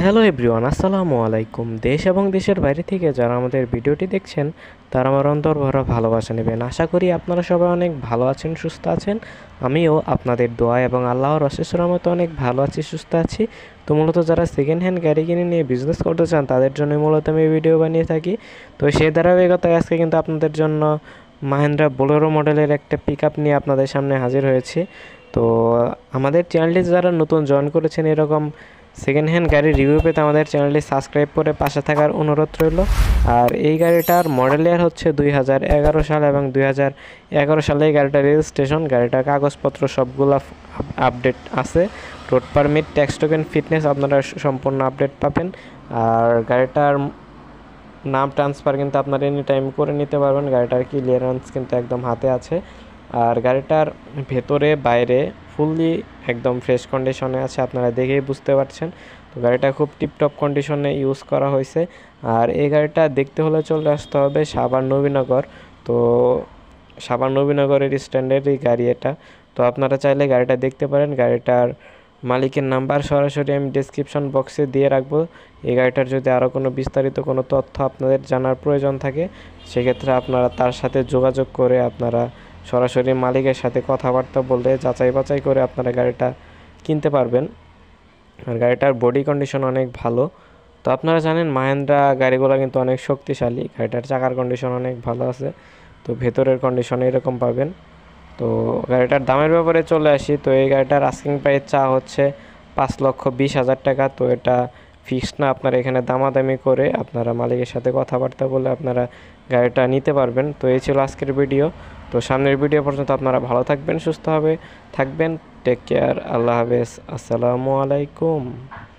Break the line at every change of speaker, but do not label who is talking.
Hello everyone, আসসালামু আলাইকুম। দেশ এবং দেশের বাইরে থেকে যারা আমাদের ভিডিওটি দেখছেন তারা আমার অন্তর ভরা ভালোবাসা নেবেন। আশা করি আপনারা সবাই অনেক ভালো আছেন, সুস্থ আছেন। আমিও আপনাদের দোয়া এবং আল্লাহর অশেষ রহমতে অনেক ভালো আছি, সুস্থ আছি। তো মূলত যারা সেকেন্ড হ্যান্ড গাড়ি কিনে নিয়ে বিজনেস করতে চান তাদের জন্য মূলত আমি ভিডিও বানিয়ে থাকি। তো সেই ধারাবাহিকতায় আজকে কিন্তু আপনাদের জন্য মাহিন্দ্রা বোলেরো মডেলের একটা পিক আপ নিয়ে আপনাদের সামনে হাজির হয়েছি। তো আমাদের চ্যানেলটি যারা নতুন জয়েন করেছেন এরকম সেকেন্ড হ্যান্ড গাড়ির রিভিউ পেতে আমাদের চ্যানেলটি সাবস্ক্রাইব করে পাশে থাকার অনুরোধ রইল। আর এই গাড়িটার মডেল ইয়ার হচ্ছে 2011 সাল এবং 2011 সালে এই গাড়িটার রেজিস্ট্রেশন। গাড়িটার কাগজপত্র সবগুলো আপডেট আছে। Road permit, tax token, fitness আপনারা সম্পূর্ণ আপডেট পাবেন। আর গাড়িটার নাম ট্রান্সফার কিন্তু আপনারা এনি টাইম করে নিতে পারবেন। গাড়িটার ক্লিয়ারেন্স কিন্তু একদম হাতে আছে। আর গাড়িটার ভেতরে বাইরে ফুললি একদম ফ্রেশ কন্ডিশনে আছে, আপনারা দেখেই বুঝতে পারছেন। তো গাড়িটা খুব টিপটপ কন্ডিশনে ইউজ করা হয়েছে। আর এই গাড়িটা দেখতে হলে চলে আসতে হবে সাভার নবীনগর। তো সাভার নবীনগরের স্ট্যান্ডার্ডই গাড়ি এটা। তো আপনারা চাইলে গাড়িটা দেখতে পারেন। গাড়িটার মালিকের নাম্বার সরাসরি আমি ডেসক্রিপশন বক্সে দিয়ে রাখবো। এই গাড়িটার যদি আরও কোনো বিস্তারিত কোনো তথ্য আপনাদের জানার প্রয়োজন থাকে সেক্ষেত্রে আপনারা তার সাথে যোগাযোগ করে আপনারা সরাসরি মালিকের সাথে কথাবার্তা বললে যাচাই বাছাই করে আপনারা গাড়িটা কিনতে পারবেন। আর গাড়িটার বডি কন্ডিশন অনেক ভালো। তো আপনারা জানেন মাহিন্দ্রা গাড়িগুলো কিন্তু অনেক শক্তিশালী। গাড়িটার চাকার কন্ডিশন অনেক ভালো আছে। তো ভেতরের কন্ডিশন এরকম পাবেন। তো গাড়িটার দামের ব্যাপারে চলে আসি। তো এই গাড়িটার আস্কিং প্রাইস চা হচ্ছে 5,20,000 টাকা। তো এটা ফিক্সড না, আপনারা এখানে দামাদামি করে আপনারা মালিকের সাথে কথাবার্তা বলে আপনারা গাড়িটা নিতে পারবেন। তো এই ছিল আজকের ভিডিও। তো সামনের ভিডিও পর্যন্ত আপনারা ভালো থাকবেন, সুস্থভাবে থাকবেন। টেক কেয়ার, আল্লাহ হাফেজ, আসসালামু আলাইকুম।